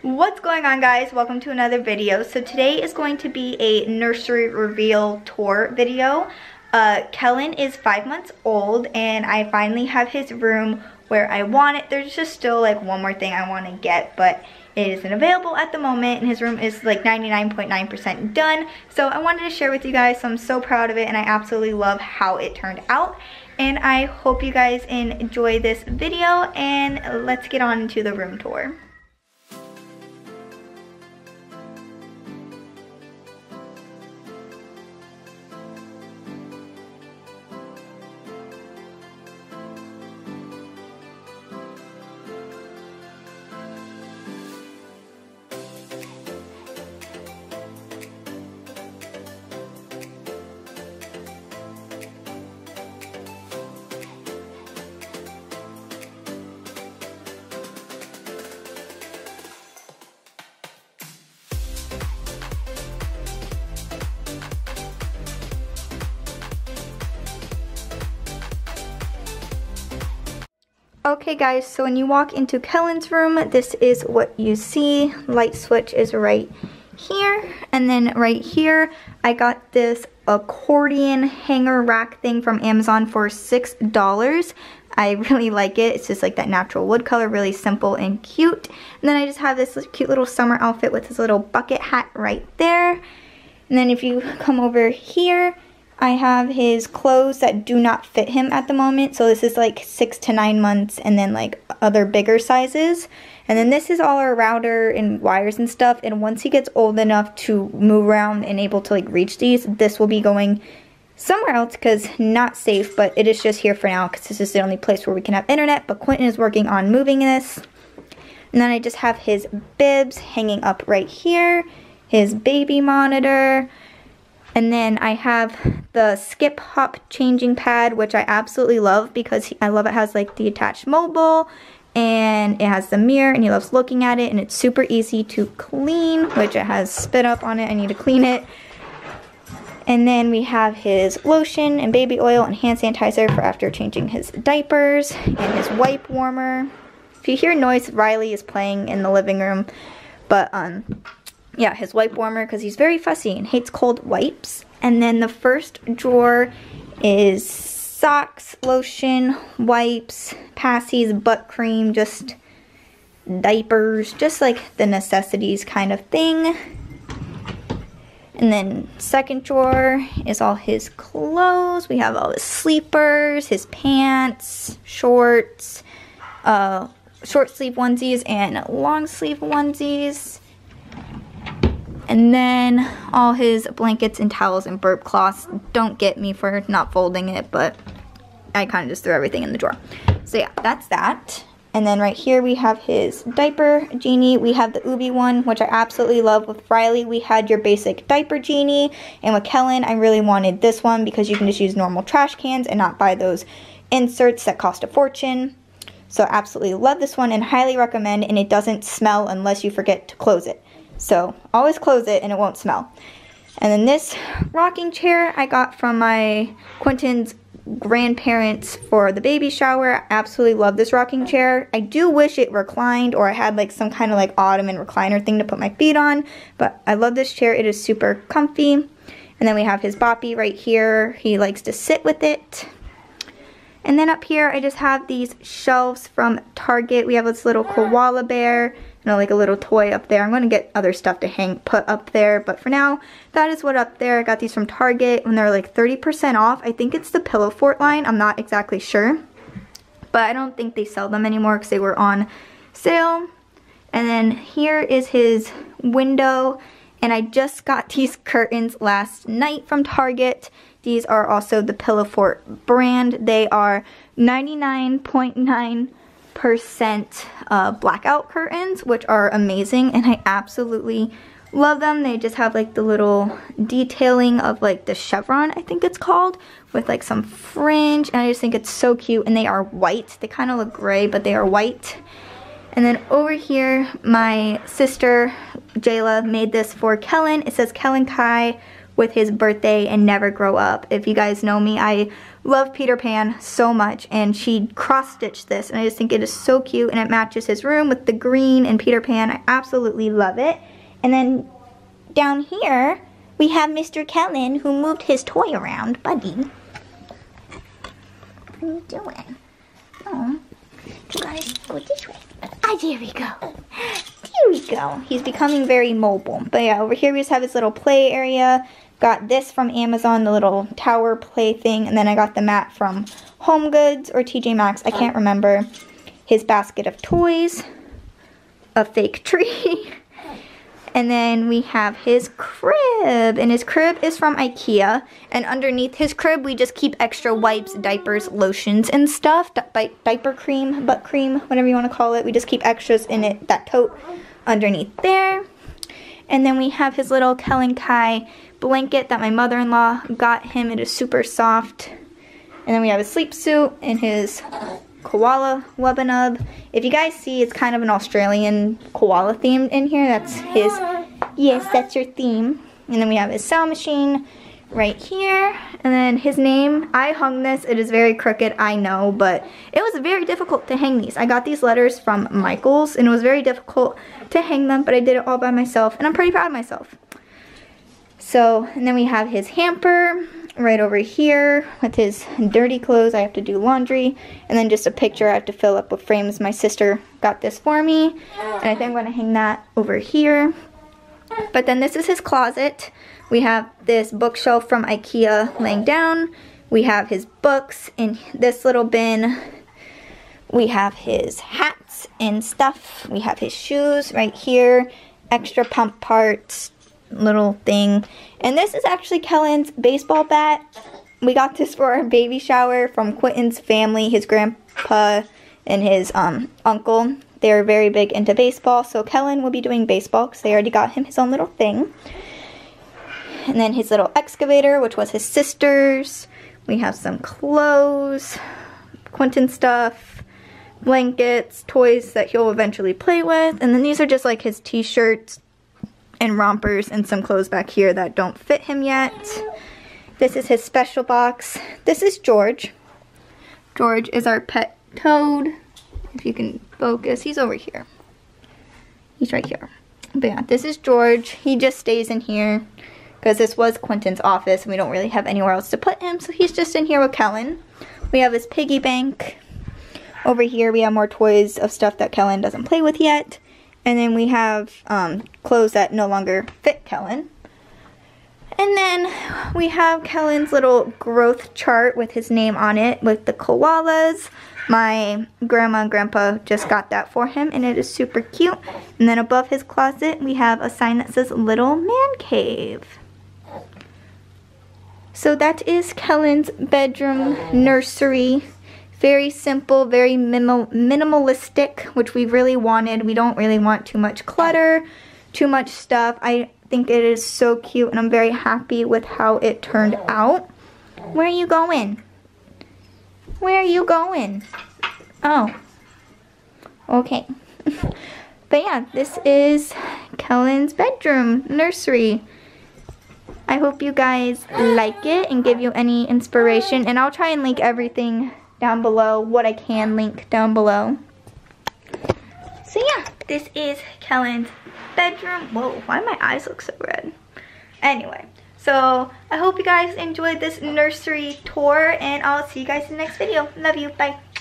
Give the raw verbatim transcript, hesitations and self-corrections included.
What's going on, guys? Welcome to another video. So today is going to be a nursery reveal tour video. Uh, Kellen is five months old and I finally have his room where I want it. There's just still like one more thing I want to get, but it isn't available at the moment, and his room is like ninety-nine point nine percent done. So I wanted to share with you guys, so I'm so proud of it and I absolutely love how it turned out. And I hope you guys enjoy this video, and let's get on to the room tour. Okay guys, so when you walk into Kellen's room, this is what you see. Light switch is right here, and then right here I got this accordion hanger rack thing from Amazon for six dollars. I really like it. It's just like that natural wood color, really simple and cute. And then I just have this cute little summer outfit with this little bucket hat right there. And then if you come over here, I have his clothes that do not fit him at the moment. So this is like six to nine months, and then like other bigger sizes. And then this is all our router and wires and stuff. And once he gets old enough to move around and able to like reach these, this will be going somewhere else because not safe, but it is just here for now because this is the only place where we can have internet. But Quentin is working on moving this. And then I just have his bibs hanging up right here, his baby monitor. And then I have the skip hop changing pad, which I absolutely love because he, I love it has like the attached mobile, and it has the mirror, and he loves looking at it, and it's super easy to clean, which it has spit up on it. I need to clean it. And then we have his lotion and baby oil and hand sanitizer for after changing his diapers, and his wipe warmer. If you hear noise, Riley is playing in the living room, but um. yeah, his wipe warmer because he's very fussy and hates cold wipes. And then the first drawer is socks, lotion, wipes, passies, butt cream, just diapers, just like the necessities kind of thing. And then second drawer is all his clothes. We have all his sleepers, his pants, shorts, uh, short sleeve onesies and long sleeve onesies. And then all his blankets and towels and burp cloths. Don't get me for not folding it, but I kind of just threw everything in the drawer. So yeah, that's that. And then right here we have his diaper genie. We have the Ubi one, which I absolutely love. With Riley, we had your basic diaper genie. And with Kellen, I really wanted this one because you can just use normal trash cans and not buy those inserts that cost a fortune. So absolutely love this one and highly recommend, and it doesn't smell unless you forget to close it. So always close it and it won't smell. And then this rocking chair I got from my Quentin's grandparents for the baby shower. I absolutely love this rocking chair. I do wish it reclined, or I had like some kind of like ottoman recliner thing to put my feet on, but I love this chair. It is super comfy. And then we have his boppy right here. He likes to sit with it. And then up here I just have these shelves from Target. We have this little koala bear, you know, like a little toy up there. I'm going to get other stuff to hang, put up there. But for now, that is what up there. I got these from Target when they're like thirty percent off. I think it's the Pillow Fort line. I'm not exactly sure. But I don't think they sell them anymore because they were on sale. And then here is his window. And I just got these curtains last night from Target. These are also the Pillow Fort brand. They are ninety-nine point nine percent uh, blackout curtains, which are amazing, and I absolutely love them. They just have like the little detailing of like the chevron, I think it's called, with like some fringe, and I just think it's so cute. And they are white. They kind of look gray, but they are white. And then over here, my sister Jayla made this for Kellen. It says Kellen Kai with his birthday and never grow up. If you guys know me, I love Peter Pan so much, and she cross-stitched this, and I just think it is so cute, and it matches his room with the green and Peter Pan. I absolutely love it. And then down here, we have Mister Kellen, who moved his toy around. Buddy, what are you doing? Oh, you guys go this way. Ah, there we go. There we go. He's becoming very mobile. But yeah, over here we just have his little play area. Got this from Amazon, the little tower play thing, and then I got the mat from Home Goods or T J Maxx, I can't remember. His basket of toys, a fake tree, and then we have his crib, and his crib is from IKEA, and underneath his crib we just keep extra wipes, diapers, lotions, and stuff, Di diaper cream, butt cream, whatever you want to call it. We just keep extras in it, that tote underneath there. And then we have his little Kellen Kai blanket that my mother-in-law got him. It is super soft. And then we have his sleep suit and his koala Wubbanub. If you guys see, it's kind of an Australian koala theme in here. That's his, yes, that's your theme. And then we have his sound machine right here. And then his name, I hung this. It is very crooked, I know, but it was very difficult to hang these. I got these letters from Michaels, and it was very difficult to hang them, but I did it all by myself, and I'm pretty proud of myself. So, and then we have his hamper right over here with his dirty clothes. I have to do laundry, and then just a picture I have to fill up with frames. My sister got this for me, and I think I'm going to hang that over here. But then this is his closet. We have this bookshelf from IKEA laying down. We have his books in this little bin. We have his hats and stuff. We have his shoes right here. Extra pump parts, little thing. And this is actually Kellen's baseball bat. We got this for our baby shower from Quentin's family, his grandpa and his um, uncle. They're very big into baseball, so Kellen will be doing baseball because they already got him his own little thing. And then his little excavator, which was his sister's. We have some clothes, Quentin stuff, blankets, toys that he'll eventually play with. And then these are just like his t-shirts and rompers and some clothes back here that don't fit him yet. This is his special box. This is George. George is our pet toad. If you can focus, he's over here. He's right here. But yeah, this is George. He just stays in here because this was Quentin's office and we don't really have anywhere else to put him, so he's just in here with Kellen. We have his piggy bank. Over here we have more toys of stuff that Kellen doesn't play with yet. And then we have um, clothes that no longer fit Kellen. And then we have Kellen's little growth chart with his name on it with the koalas. My grandma and grandpa just got that for him and it is super cute. And then above his closet we have a sign that says Little Man Cave. So that is Kellen's bedroom nursery. Very simple, very minimal, minimalistic, which we really wanted. We don't really want too much clutter, too much stuff. I think it is so cute and I'm very happy with how it turned out. Where are you going? Where are you going? Oh. Okay. But yeah, this is Kellen's bedroom nursery. I hope you guys like it and give you any inspiration. And I'll try and link everything down below, what I can link down below. So yeah, this is Kellen's bedroom. Whoa, why do my eyes look so red? Anyway, so I hope you guys enjoyed this nursery tour and I'll see you guys in the next video. Love you, bye.